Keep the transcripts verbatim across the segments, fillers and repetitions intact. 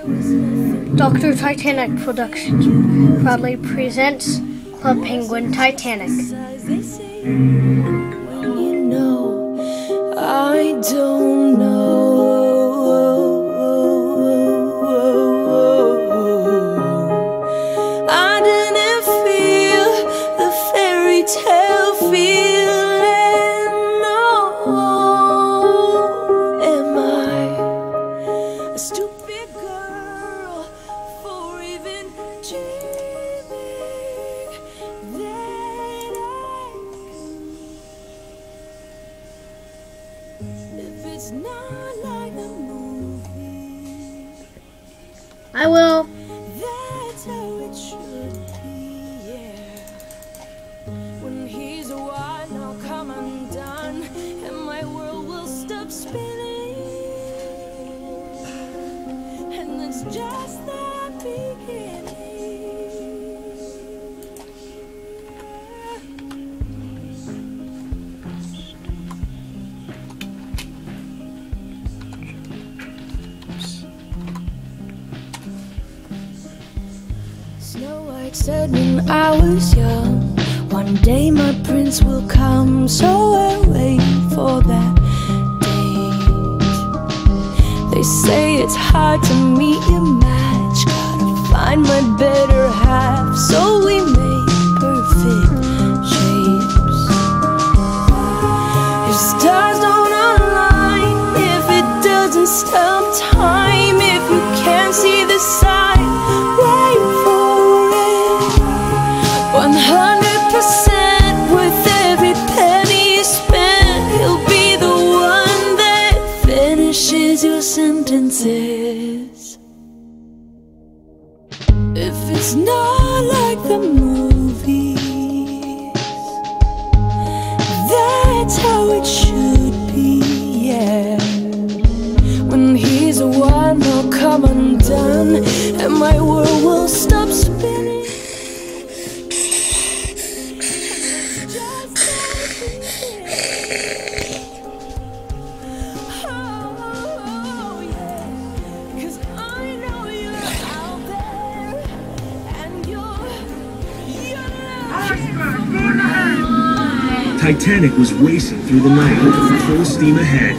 Doctor Titanic Productions proudly presents Club Penguin Titanic. When you know, I don't know. I didn't feel the fairy tale feeling. No, am I a stupid girl for even dreaming that I could? If it's not like the movie, I will. that's how it should be, yeah. When he's a white, I'll come undone, and my world will stop spinning. And it's just the beginning. Snow White said when I was young, one day my prince will come, so I'll wait for that date. They say it's hard to meet your match, gotta find my better half, so we make perfect shapes. If stars don't align, if it doesn't stop time, if you can't see the sign, wait for it. One hundred percent with every penny you spend, he'll be the one that finishes your sentences. If it's not like the movies, that's how it should be, yeah. When he's a one, I'll come undone, and my world will stop spinning. Titanic was racing through the night, full steam ahead.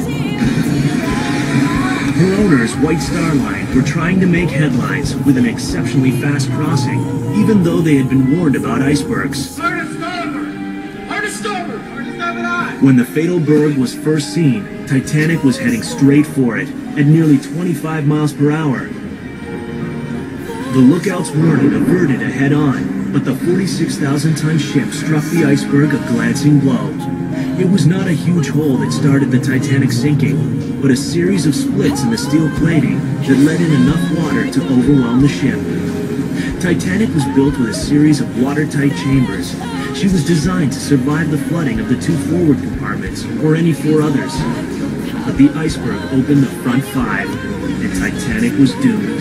Her owners, White Star Line, were trying to make headlines with an exceptionally fast crossing, even though they had been warned about icebergs. Hard to starboard! Hard to starboard! Hard to starboard eye! When the fatal berg was first seen, Titanic was heading straight for it at nearly twenty-five miles per hour. The lookout's warning averted a head-on, but the forty-six thousand ton ship struck the iceberg a glancing blow. It was not a huge hole that started the Titanic sinking, but a series of splits in the steel plating that let in enough water to overwhelm the ship. Titanic was built with a series of watertight chambers. She was designed to survive the flooding of the two forward compartments or any four others. But the iceberg opened the front five, and Titanic was doomed.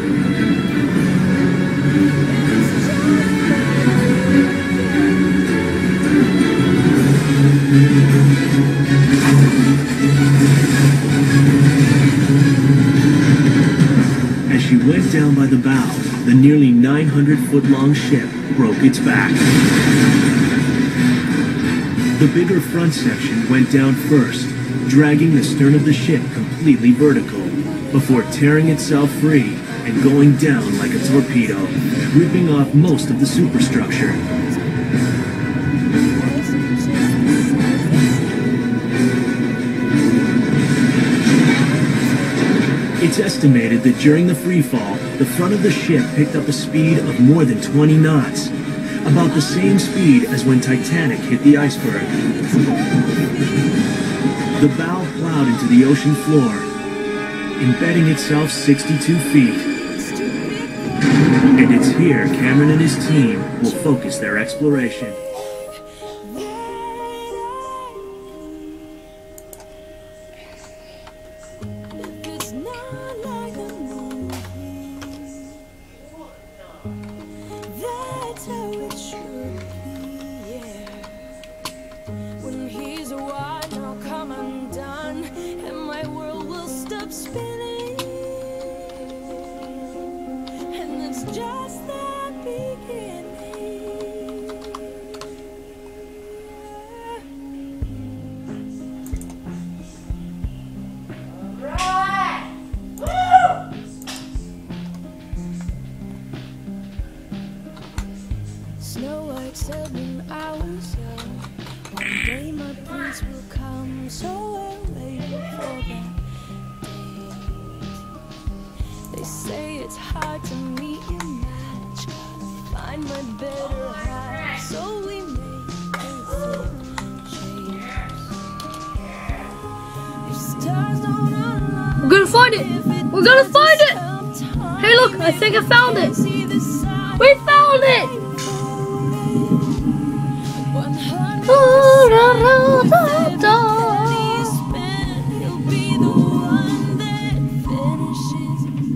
As she went down by the bow, the nearly nine hundred foot long ship broke its back. The bigger front section went down first, dragging the stern of the ship completely vertical, before tearing itself free and going down like a torpedo, ripping off most of the superstructure. It's estimated that during the freefall, the front of the ship picked up a speed of more than twenty knots, about the same speed as when Titanic hit the iceberg. The bow plowed into the ocean floor, embedding itself sixty-two feet. And it's here Cameron and his team will focus their exploration. That's how it should be, yeah. When he's a white, I'll come undone, and my world will stop spinning. just the beginning. Snow White said when I was young, one day my prince will come, so I'll wait for that day. They say it's hard to meet your match, gotta find my better half, so we make everything change. If stars don't align, We're gonna find it! We're gonna find it! Hey look, I think I found it! We found it! one hundred Oh.